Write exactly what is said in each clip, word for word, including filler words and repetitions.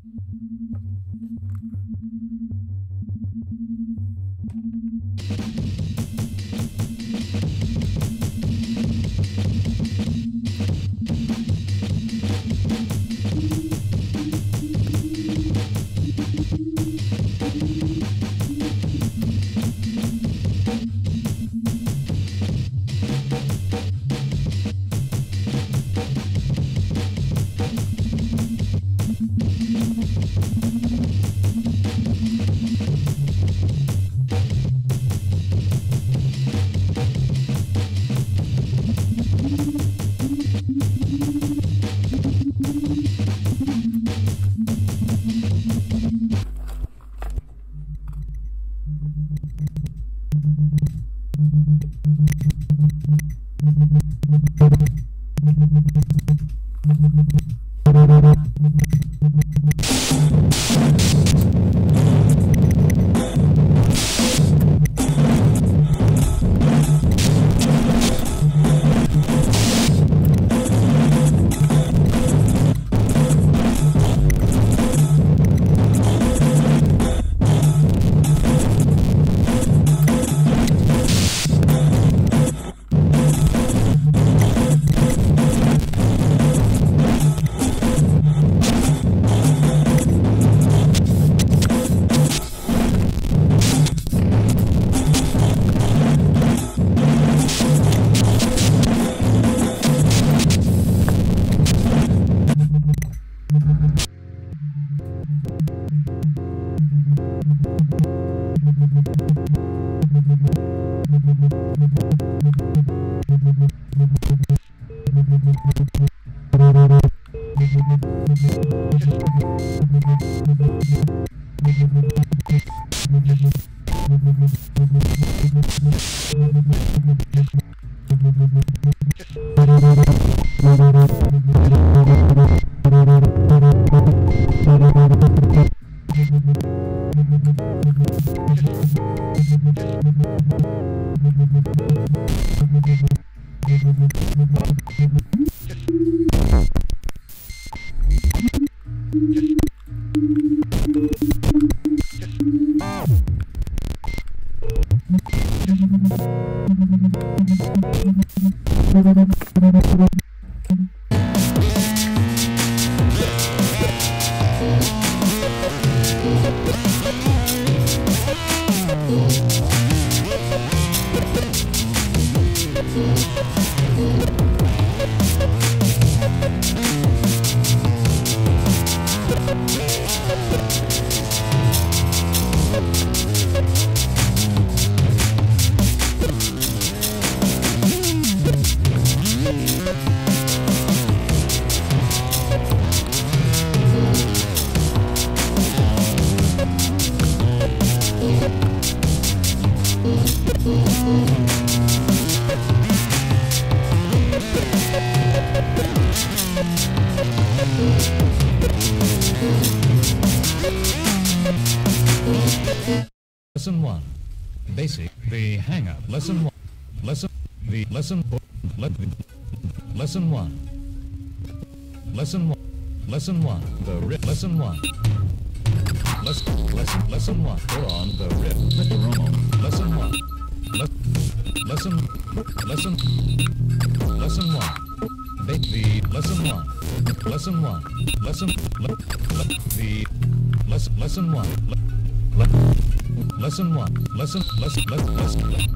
Lesson one. Basic. The hang-up. Lesson one. Lesson. The lesson. Le, lesson one. Lesson one. Lesson one. The rip. Lesson one. Lesson. Lesson. Lesson one. We're on the rip. Mister Romo. Lesson one. Le, lesson. Lesson. Lesson one. Ba the lesson one. Lesson one. Lesson. Le, le, the lesson. Lesson one. Le, le, lesson one. Lesson. Lesson. Lesson. Lesson.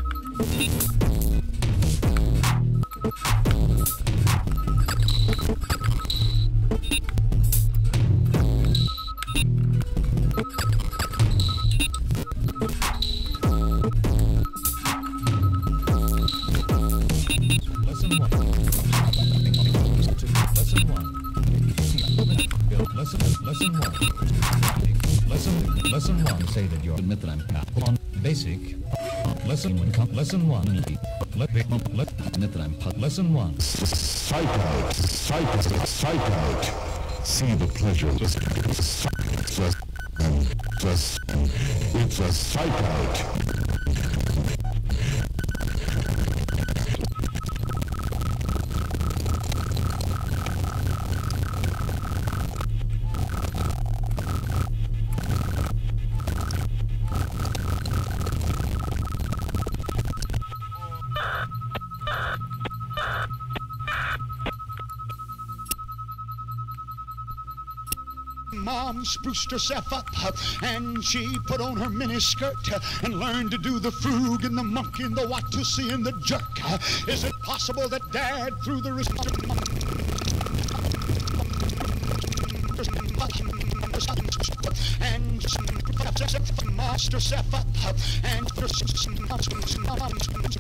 Admit that I'm on basic. Lesson one. Lesson one. Let me let admit that I'm lesson one. Sight out. Sight out. Sight out. See the pleasure. It's a it's a sight out. Mom spruced herself up, and she put on her miniskirt and learned to do the frug and the monkey and the Watusi and the jerk. Is it possible that Dad threw the and master herself up and